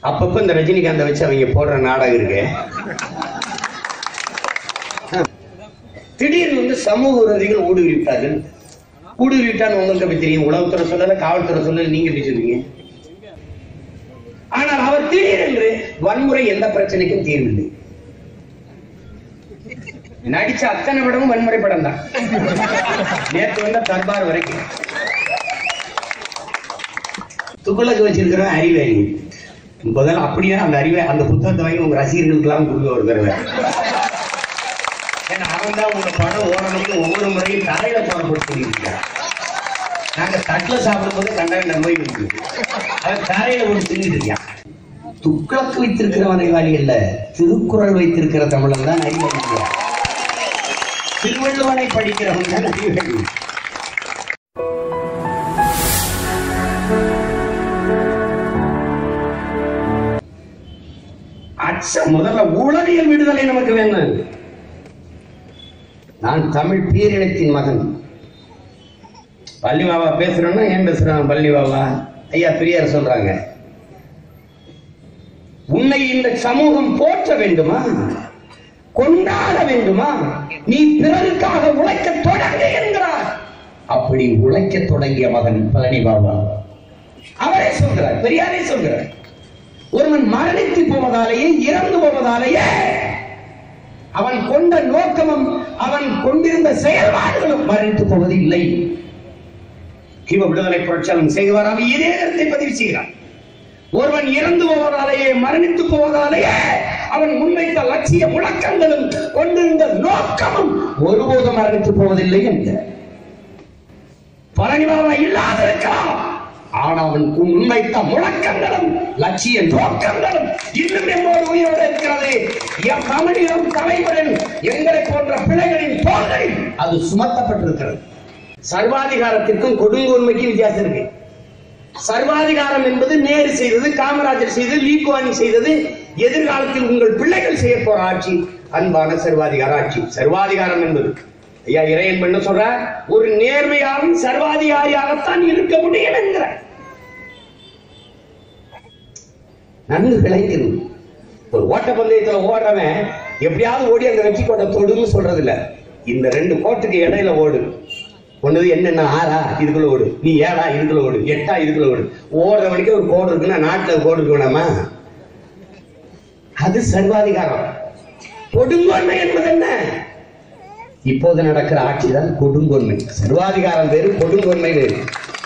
அப்பப்ப இந்த ரஜினிகாந்தை வச்சு அவங்க போடுற நாடகம் இருக்கு. திடீர்னு வந்து சமூக விரோதிகள் ஊடுருவிட்டார்கள். ஊடுருவிட்டான்னு உங்களுக்கு எப்படி தெரியும்? உளவுத்துறை சொல்லல, காவல்துறை சொல்லல, நீங்க எப்படி சொல்றீங்க? ஆனால் அவர் திடீரென்று வன்முறை எந்த பிரச்சனைக்கும் தீர்வில்லை. நடிச்ச அத்தனை படமும் வன்முறை படம் தான். நேற்று வந்த தர்பார் வரைக்கும் துக்குளக்கு வச்சிருக்கிற அறிவாளி முதல்ல அப்படியே அந்த அறிவை அந்த புத்தகத்தை வாங்கி உங்க ரசிகர்களுக்கு எல்லாம் கொடுக்க ஒரு தடவை. ஏன்னா அவன் தான் உங்க படம் ஓடணும்னு ஒவ்வொரு முறையும் தலையில போடப்பட்டு சொல்லியிருக்கிறான். நாங்க தட்டுல சாப்பிடும் போது கண்ட நோய் இருக்கு, அவன் தரையில ஒரு தின்னுட்டு இருக்கான். துக்ளக்கு வைத்திருக்கிறவன் அறிவாளி அல்ல, திருக்குறள் வைத்திருக்கிற தமிழன் தான் அறிவாளி. திருவள்ளுவனை படிக்கிறவன் தான் அறிவாளி. முதல்ல உளவியல் விடுதலை நமக்கு வேணும். நான் தமிழ் பேரினத்தின் மகன். பள்ளி பாபா பேசுறோம்னா ஏன் பேசுறாங்க? பள்ளி பாபா ஐயா பெரியார் சொல்றாங்க, உன்னை இந்த சமூகம் போற்ற வேண்டுமா, கொண்டாட வேண்டுமா, நீ பிறருக்காக உழைக்க தொடங்கு என்கிறார். அப்படி உழைக்க தொடங்கிய மகன் பழனி பாபா. அவரே சொல்கிறார், பெரியாரே சொல்கிறார், ஒருவன் மரணித்து போவதாலேயே இறந்து போவதாலேயே அவன் கொண்ட நோக்கமும் அவன் கொண்டிருந்த செயல்பாடுகளும் மரணித்து போவது இல்லை. கிவ விடுதலை புரட்சியாளன் செய்வாராம் இதே கருத்தை பதிவு செய்கிறார். ஒருவன் இறந்து போவதாலேயே மரணித்து போவதாலேயே அவன் முன்வைத்த லட்சிய முழக்கங்களும் கொண்டிருந்த நோக்கமும் ஒருபோதும் மரணித்து போவதில்லை என்ற பழனி பாபா இல்லாதிருக்கலாம். ஆனால் அவன் முன்வைத்த முழக்கங்களும் லட்சிய நோக்கங்களும் இன்னும் நம்மோடு உயிரோடு இருக்கிறது. எம் தமிழிலும் தலைவரின் எங்களை போன்ற பிள்ளைகளின் தோள்களில் அது சுமத்தப்பட்டிருக்கிறது. சர்வாதிகாரத்திற்கும் கொடுங்கோன்மைக்கும் வித்தியாசம் இருக்கு. சர்வாதிகாரம் என்பது நேரு செய்தது, காமராஜர் செய்தது, லீகுவானி செய்தது. எதிர்காலத்தில் உங்கள் பிள்ளைகள் செய்ய போற ஆட்சி அன்பான சர்வாதிகார ஆட்சி. சர்வாதிகாரம் என்பது ஐயா இறையன் பண்ண சொல்ற ஒரு நேர்மையாகவும் சர்வாதிகாரியாகத்தான் இருக்க முடியும் என்கிற நன்கு விளைக்கணும். ஒரு ஓட்ட பந்தயத்துல ஓடுறவன் எப்படியாவது ஓடி அந்த வெற்றி கோட்டை தொடுன்னு சொல்றது இல்ல. இந்த ரெண்டு கோட்டுக்கு இடையில ஓடு. ஒண்ணு என்னென்ன 6 இதுக்குள்ள ஓடு, நீ 7 இதுக்குள்ள ஓடு, 8 இதுக்குள்ள ஓடு. ஓடுறவனுக்கு ஒரு கோடு இருக்குன்னா நாட்டுல கோடு இருக்கணுமா? அது சர்வாதிகாரம். கொடுங்கோன்மை என்பது என்ன? இப்போது நடக்கிற ஆட்சி தான் கொடுங்கோன்மை. சர்வாதிகாரம் வேறு, கொடுங்கோன்மை வேறு.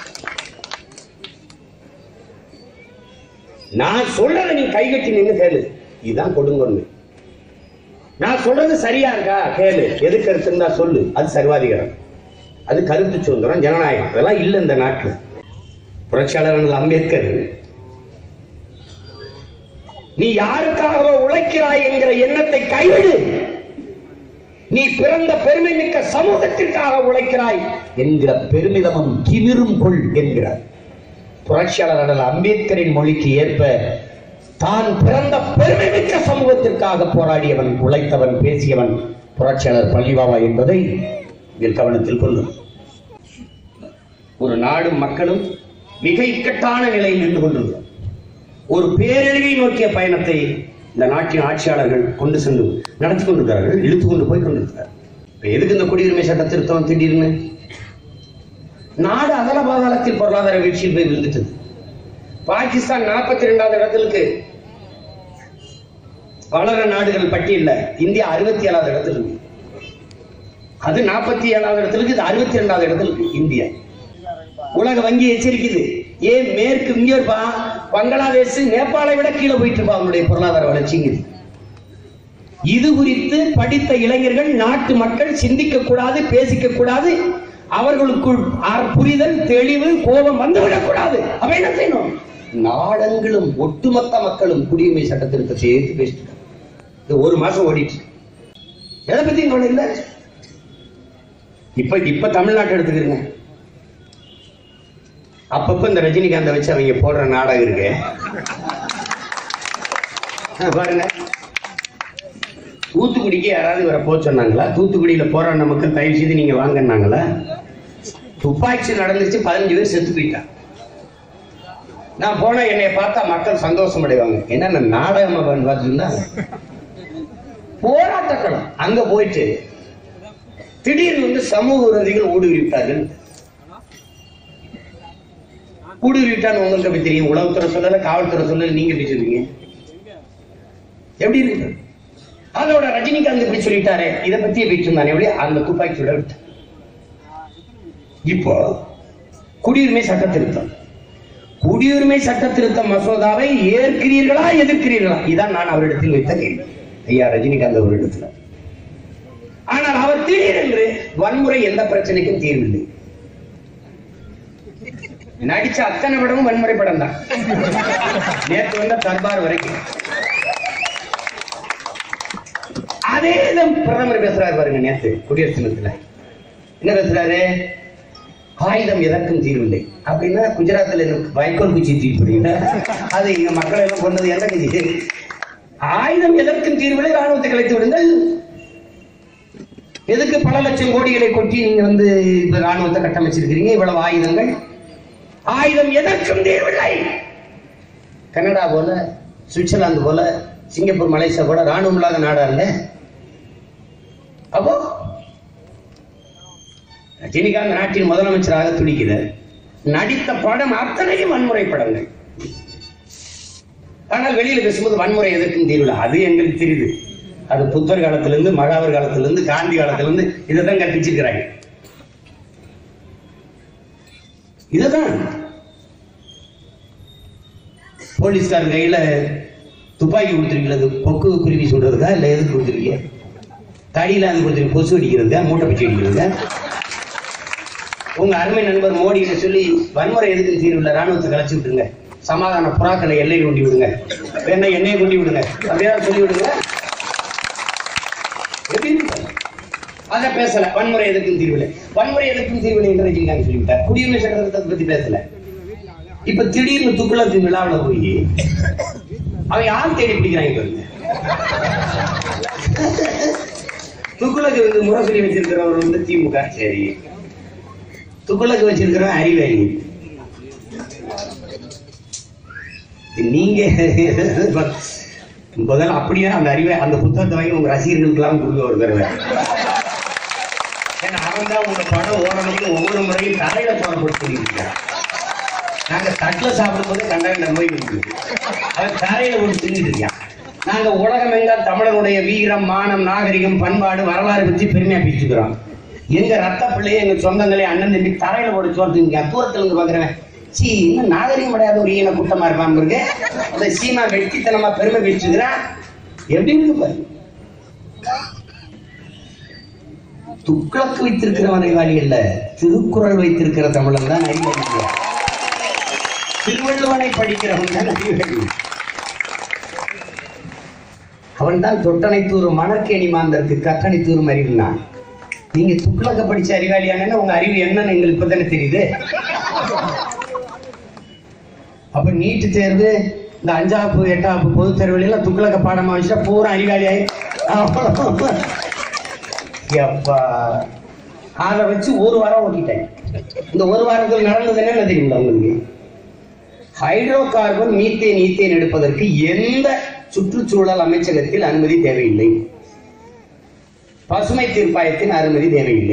நான் சொல்றதை நீ கைகட்டி நின்று கேளு, இதுதான் கொடுங்கோன்மை. நான் சொல்றது சரியா இருக்கா கேளு, எது கருத்து இருந்தா சொல்லு, அது சர்வாதிகாரம். அது கருத்து சுதந்திரம், ஜனநாயகம், அதெல்லாம் இல்ல இந்த நாட்டில். புரட்சியாளர் அம்பேத்கர் நீ யாருக்காக உழைக்கிறாய் என்கிற எண்ணத்தை கைவிடு, நீ பிறந்த பெருமை மிக்க சமூகத்திற்காக உழைக்கிறாய் என்கிற பெருமிதமும் திமிரும் கொள் என்கிறார். புரட்சியாளர் அம்பேத்கரின் மொழிக்கு ஏற்ப தான் பிறந்த பெருமை மிக்க சமூகத்திற்காக போராடியவன், உழைத்தவன், பேசியவன் புரட்சியாளர் பழனி பாபா என்பதை இதில் கவனத்தில் கொள்ளும். ஒரு நாடும் மக்களும் மிக இக்கட்டான நிலையில் நின்று கொண்டிருக்கிறோம். ஒரு பேரழிவை நோக்கிய பயணத்தை இந்த நாட்டின் ஆட்சியாளர்கள் கொண்டு சென்று நடத்தி கொண்டிருக்கிறார்கள், இழுத்து கொண்டு போய் கொண்டிருக்கிறார். எதுக்கு இந்த குடியுரிமை சட்ட திருத்தம்? திடீர்னு நாடு அகல பாதாளத்தில் பொருளாதார வீழ்ச்சியில் போய் விழுந்துட்டது. பாகிஸ்தான் 42வது இடத்திற்கு வளர நாடுகள் பட்டியல்ல இந்தியா 67வது இடத்துல இருக்கு. அது 47வது இடத்திற்கு, இது 62வது இடத்திற்கு இந்தியா. உலக வங்கி எச்சரிக்குது, ஏன் மேற்கு இங்க இருப்பா, பங்களாதேஷ் நேபாளை விட கீழே போயிட்டு இருப்பா அவனுடைய பொருளாதார வளர்ச்சிங்கிறது. இது குறித்து படித்த இளைஞர்கள், நாட்டு மக்கள் சிந்திக்க கூடாது, பேசிக்க கூடாது. அவர்களுக்குள் புரிதல், தெளிவு, கோபம் வந்துவிடக் கூடாது. அவ என்ன செய்யணும்? நாடெங்கிலும் ஒட்டுமொத்த மக்களும் குடியுரிமை சட்டத்திற்கு சேர்த்து பேசிட்டு ஒரு மாசம் ஓடிட்டு எதை பத்தி இல்ல. இப்ப தமிழ்நாட்டை எடுத்துக்கிறீங்க. அப்பப்ப இந்த ரஜினிகாந்தை வச்சு அவங்க போடுற நாடகம் இருக்கு பாருங்க. தூத்துக்குடிக்கு யாராவது வர போக சொன்னாங்களா? தூத்துக்குடியில போராடின மக்கள் தயவு செய்து நீங்க வாங்கினாங்களா? துப்பாக்கி நடந்துச்சு, 15 பேர் செத்து போயிட்டான். நான் போன என்னை பார்த்தா மக்கள் சந்தோஷம் அடைவாங்க. என்ன நாடகமா பார்த்துருந்தா போராட்டக்களம். அங்க போயிட்டு திடீர்னு சமூக விரோதிகள் ஊடுருவிட்டார்கள். ஊடுருவிட்டான்னு உங்களுக்கு எப்படி தெரியும்? உளவுத்துறை சொல்லல, காவல்துறை சொல்லல, நீங்க எப்படி சொல்லுவீங்க? எப்படி இருக்கு? அதோட ரஜினிகாந்த் இப்படி சொல்லிட்டாரு, இதை பத்தி எப்படி இருந்தானே எப்படி அந்த துப்பாக்கி சுட விட்டு. இப்போ குடியுரிமை சட்ட திருத்தம், குடியுரிமை சட்ட திருத்த மசோதாவை ஏற்கிறீர்களா எதிர்க்கிறீர்களா? இதான் நான் அவரிடத்தில் வைத்த கேள்வி, ஐயா ரஜினிகாந்த் அவரிடத்துல. ஆனால் அவர் திடீரென்று வன்முறை எந்த பிரச்சனைக்கும் தீர்வில்லை. நடிச்ச அத்தனை படமும் வன்முறை படம் தான். நேற்று வந்த தர்பார் வரைக்கும் அதேதான் பிரதமர் பேசுறாரு பாருங்க. நேற்று குடியரசு தினத்துல என்ன பேசுறாரு? ஆயுதம் எதற்கும் தீர்வில்லை அப்படின்னா குஜராத்ல வைக்கோல் குச்சி தீர்வு, அது இங்க மக்களை எல்லாம் கொண்டது எந்த கட்சி? ஆயுதம் எதற்கும் தீர்வில்லை, ராணுவத்தை கலைத்து விடுங்கள். எதுக்கு பல லட்சம் கோடிகளை கொட்டி நீங்க இப்ப ராணுவத்தை கட்டமைச்சிருக்கிறீங்க? இவ்வளவு ஆயுதங்கள், ஆயுதம் எதற்கும் தீர்வில்லை. கனடா போல, சுவிட்சர்லாந்து போல, சிங்கப்பூர், மலேசியா போல ராணுவம் இல்லாத நாடா இல்ல. அப்போ ரஜினிகாந்த் நாட்டின் முதலமைச்சராக துடிக்கிறார். நடித்த படம் அத்தனையும் வன்முறை படங்கள். ஆனால் வெளியில பேசும்போது வன்முறை எதற்கும் தீர்வில்லை. அது எங்களுக்கு தெரியுது. அது புத்தர் காலத்திலிருந்து, மகாவர் காலத்திலிருந்து, காந்தி காலத்திலிருந்து இதைதான் கற்பிச்சிருக்கிறாங்க. இதுதான் போலீஸ்கார் கையில துப்பாக்கி கொடுத்துருக்கிறது கொக்கு குருவி சொல்றதுக்கா இல்ல எதுக்கு கொடுத்துருக்கீங்க? தடியில அது கொடுத்துருக்கு, கொசு அடிக்கிறதுக்கா, மூட்டை பிச்சு அடிக்கிறதுக்கா? உங்க அருமை நண்பர் மோடி சொல்லி வன்முறை எதுக்கு தீர்வில்லை, ராணுவத்தை கலைச்சு விட்டுருங்க, சமாதான புறாக்களை எல்லை கொண்டு விடுங்க, வேணா எண்ணெயை கொண்டு விடுங்க, அப்படியே சொல்லி விடுங்க. அத பேசல. வன்முறை எதுக்கும் தீர்வில்லை, வன்முறை எதுக்கும் தீர்வில்லை என்று ரஜினிகாந்த் சொல்லிவிட்டார். குடியுரிமை சட்டத்தை பத்தி பேசல. இப்ப திடீர்னு துக்குளத்து விழாவில் போய் அவன் யார் தேடி பிடிக்கிறாங்க பாருங்க. துக்குளக்கு முரசொலி வச்சிருக்கிறவர் திமுக, சரி. துக்குளக்கு வச்சிருக்கிறவன் அறிவாளி. நீங்க முதல்ல அப்படியே அந்த அறிவை, அந்த புத்தகத்தை வாங்கி உங்க ரசிகர்களுக்கு எல்லாம் கொடுக்க ஒரு தடவை. ஏன்னா அவன் தான் உங்க படம் ஓரளவுக்கு ஒவ்வொரு முறையும் தலையில போடப்பட்டு நாங்க தட்டில் சாப்பிடும் போது கண்ட நோய் இருக்குது, அவன் தரையில ஒன்று தின்னுட்டு இருக்கான். நாங்க உலகம் எங்கால் தமிழனுடைய வீரம், மானம், நாகரிகம், பண்பாடு, வரலாறு பற்றி பெருமையா பேசிக்கிறோம். எங்க ரத்த பிள்ளையே, எங்க சொந்தங்களே, அண்ணன் தம்பி தரையில போட்டு சோர்த்துங்க. தூரத்துல இருந்து பாக்குறேன், சி இன்னும் நாகரிகம் அடையாத ஒரு ஈன கூட்டமா இருப்பான் இருக்கு. அந்த சீமா வெட்டித்தனமா பெருமை பேசுகிறான். எப்படி இருக்கு பாரு. துக்ளக்கு வைத்திருக்கிறவன் அறிவாளி அல்ல, திருக்குறள் வைத்திருக்கிற தமிழன் தான் அறிவாளி. திருவள்ளுவனை படிக்கிறவன் தான் அறிவாளி. அவன் தான் தொட்டனைத்தூர் மணற்கேணி மாந்தருக்கு கட்டணைத்தூரும் அறிவுனா. நீங்க துக்ளக்க படிச்ச அறிவாளியான உங்க அறிவு என்னன்னு எங்களுக்கு இப்பதானே தெரியுது. அப்ப நீட்டு தேர்வு, இந்த 5ஆம் 8ஆம் பொது தேர்வுல எல்லாம் துக்ளக்க பாடமா வச்சா பூரா அறிவாளி ஆகி அதை வச்சு ஒரு வாரம் ஓட்டிட்டேன். இந்த ஒரு வாரத்தில் நடந்தது என்ன தெரியுங்களா உங்களுக்கு? ஹைட்ரோ கார்பன், மீத்தேன், ஈத்தேன் எடுப்பதற்கு எந்த சுற்றுச்சூழல் அமைச்சகத்தில் அனுமதி தேவையில்லை. பசுமை தீர்ப்பாயத்தின் அனுமதி தேவையில்லை.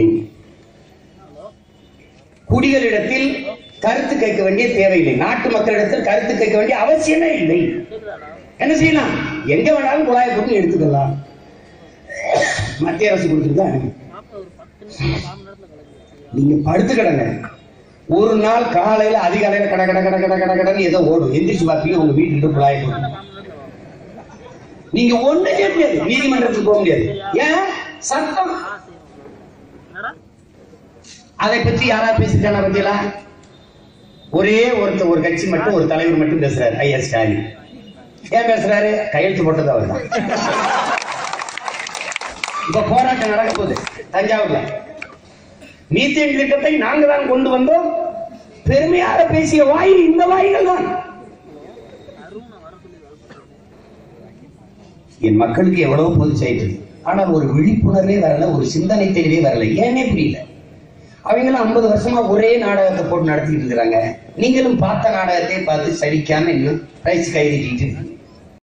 குடிகளிடத்தில் கருத்து கேட்க வேண்டிய தேவையில்லை. நாட்டு மக்களிடத்தில் கருத்து கேட்க வேண்டிய அவசியமே இல்லை. என்ன செய்யலாம்? எங்க வேணாலும் குழாயை போட்டு எடுத்துக்கலாம். மத்திய அரசு கொடுத்துருக்கா. நீங்க படுத்து கிடங்க. ஒரு நாள் காலையில அதிகாலையில கட கட கட கட கட கடன்னு ஏதோ ஓடும். எந்திரிச்சு பார்ப்பீங்க உங்க வீட்டுல குழாயை போட்டு. நீங்க ஒண்ணு செய்ய முடியாது, நீதிமன்றத்துக்கு போக முடியாது. ஏன்? சட்டம். அதை பற்றி யாராவது பேசிட்டான பத்தியா? ஒரே ஒருத்தர், ஒரு கட்சி மட்டும், ஒரு தலைவர் மட்டும் பேசுறாரு, ஐயா ஸ்டாலின். ஏன் பேசுறாரு? கையெழுத்து போட்டது அவர் தான். இப்ப போராட்டம் நடக்க போகுது தஞ்சாவூர்ல. மீத்தேன் திட்டத்தை நாங்க தான் கொண்டு வந்தோம். பெருமையாக பேசிய வாய் இந்த வாய்கள் தான். என் மக்களுக்கு எவ்வளவு பொது செய்து, ஆனால் ஒரு விழிப்புணர்வே வரல, ஒரு சிந்தனை தெளிவே வரல. ஏன்னே புரியல. அவங்களும் 50 வருஷமா ஒரே நாடகத்தை போட்டு நடத்திட்டு இருக்கிறாங்க. நீங்களும் பார்த்த நாடகத்தை பார்த்து சலிக்காம இன்னும் பிரைஸ் கைதிட்டு